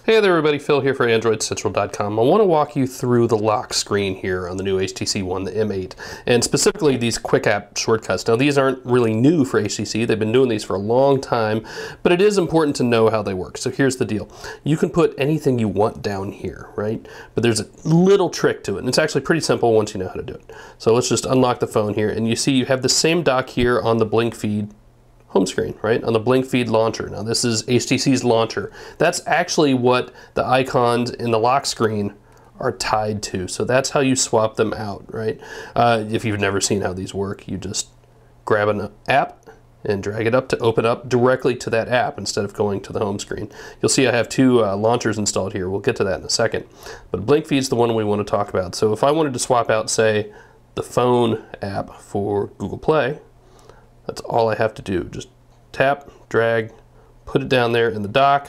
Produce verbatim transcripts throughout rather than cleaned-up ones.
Hey there everybody, Phil here for Android Central dot com. I want to walk you through the lock screen here on the new H T C One, the M eight, and specifically these quick app shortcuts. Now these aren't really new for H T C, they've been doing these for a long time, but it is important to know how they work. So here's the deal. You can put anything you want down here, right? But there's a little trick to it, and it's actually pretty simple once you know how to do it. So let's just unlock the phone here, and you see you have the same dock here on the Blink Feed home screen, right? On the Blink Feed launcher. Now this is H T C's launcher. That's actually what the icons in the lock screen are tied to. So that's how you swap them out, right? Uh, if you've never seen how these work, you just grab an app and drag it up to open up directly to that app instead of going to the home screen. You'll see I have two uh, launchers installed here. We'll get to that in a second. But Blink Feed's the one we want to talk about. So if I wanted to swap out, say, the phone app for Google Play, that's all I have to do. Just tap, drag, put it down there in the dock,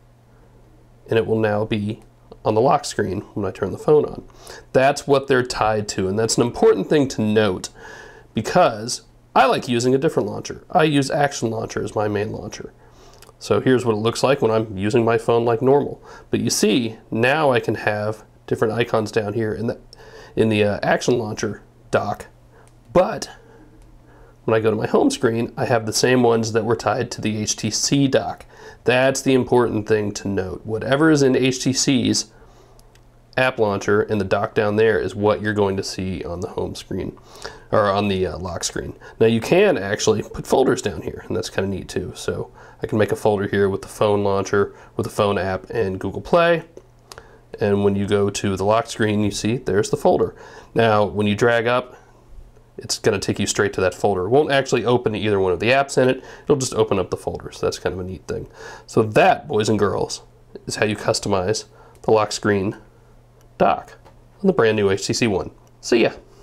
and it will now be on the lock screen when I turn the phone on. That's what they're tied to, and that's an important thing to note because I like using a different launcher. I use Action Launcher as my main launcher. So here's what it looks like when I'm using my phone like normal. But you see, now I can have different icons down here in the, in the uh, Action Launcher dock, but when I go to my home screen, I have the same ones that were tied to the H T C dock. That's the important thing to note. Whatever is in H T C's app launcher in the dock down there is what you're going to see on the home screen, or on the uh, lock screen. Now you can actually put folders down here, and that's kind of neat too. So I can make a folder here with the phone launcher, with the phone app, and Google Play. And when you go to the lock screen, you see there's the folder. Now when you drag up, it's going to take you straight to that folder. It won't actually open either one of the apps in it. It'll just open up the folder. So that's kind of a neat thing. So that, boys and girls, is how you customize the lock screen dock on the brand new H T C One. See ya.